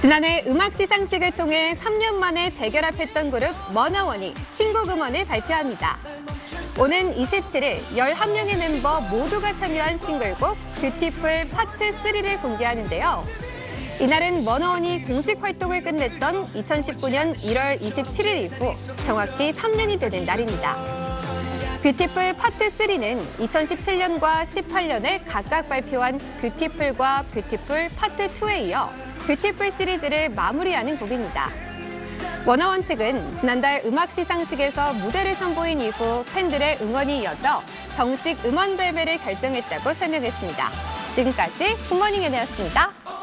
지난해 음악 시상식을 통해 3년 만에 재결합했던 그룹 머나원이 신곡 음원을 발표합니다. 오는 27일 11명의 멤버 모두가 참여한 싱글곡 뷰티풀 파트 3를 공개하는데요. 이날은 머나원이 공식 활동을 끝냈던 2019년 1월 27일 이후 정확히 3년이 되는 날입니다. 뷰티풀 파트 3는 2017년과 18년에 각각 발표한 뷰티풀과 뷰티풀 파트 2에 이어 뷰티풀 시리즈를 마무리하는 곡입니다. 머나원 측은 지난달 음악 시상식에서 무대를 선보인 이후 팬들의 응원이 이어져 정식 음원 발매를 결정했다고 설명했습니다. 지금까지 굿모닝 애니였습니다.